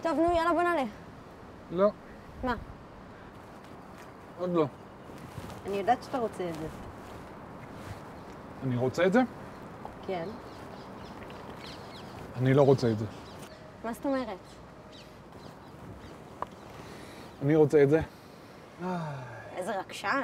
טוב, נו, יאללה, בוא נעלה. לא. מה? עוד לא. אני יודעת שאתה רוצה את זה. אני רוצה את זה? כן. אני לא רוצה את זה. מה זאת אומרת? אני רוצה את זה. איזה רגשן.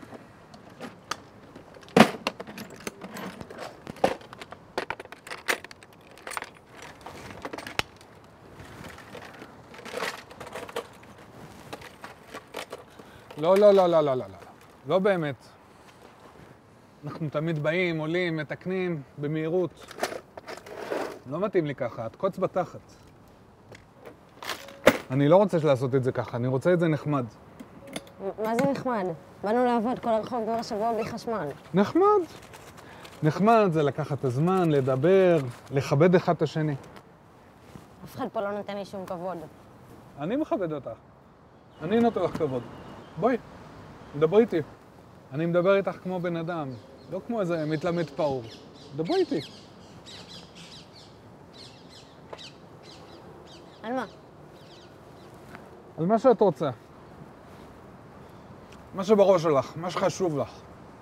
לא, לא, לא, לא, לא, לא, לא. לא באמת. אנחנו תמיד באים, עולים, מתקנים, במהירות. לא מתאים לי ככה, את קוץ בתחת. אני לא רוצה לעשות את זה ככה, אני רוצה את זה נחמד. מה זה נחמד? באנו לעבוד כל הרחוב כבר השבוע בלי חשמל. נחמד. נחמד זה לקחת את הזמן, לדבר, לכבד אחד את השני. אף אחד פה לא נותן לי שום כבוד. אני מכבד אותך. אני נותן לך כבוד. בואי, דברי איתי. אני מדבר איתך כמו בן אדם, לא כמו איזה מתלמד פעור. דברי איתי. על מה? על מה שאת רוצה. מה שבראש שלך, מה שחשוב לך.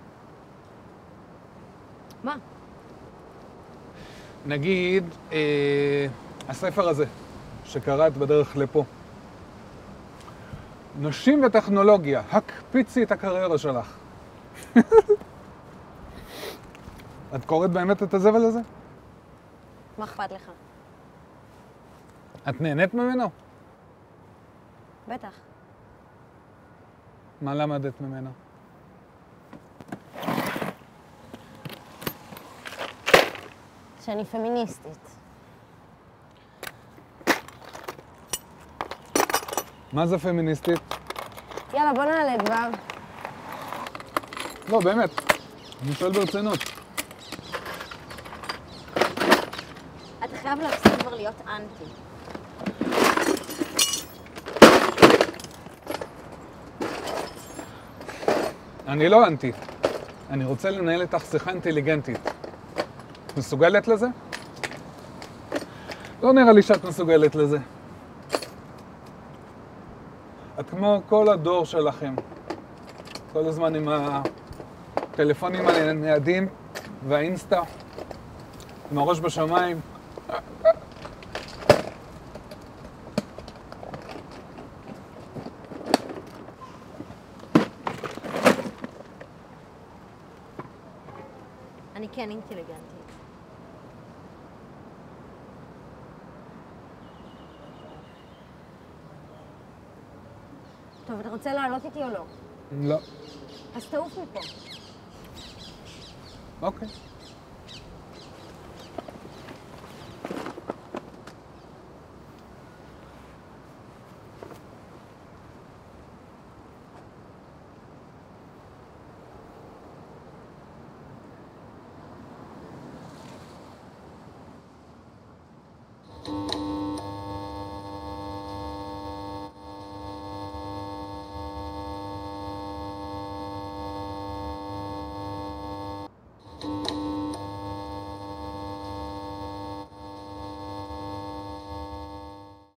מה? נגיד, הספר הזה, שקראת בדרך לפה. נשים וטכנולוגיה, הקפיצי את הקריירה שלך. את קוראת באמת את הזבל הזה? מה אכפת לך? את נהנית ממנו? בטח. מה למדת ממנו? שאני פמיניסטית. מה זה פמיניסטית? יאללה, בוא נעלה כבר. לא, באמת. אני שואל ברצינות. אתה חייב להפסיק כבר להיות אנטי. אני לא אנטי. אני רוצה לנהל איתך שיחה אינטליגנטית. את מסוגלת לזה? לא נראה לי שאת מסוגלת לזה. את כמו כל הדור שלכם. כל הזמן עם הטלפונים הניידים והאינסטה, עם הראש בשמיים. אני כן אינטליגנטית. טוב, אתה רוצה לעלות איתי או לא? לא. אז תעוף מפה. אוקיי.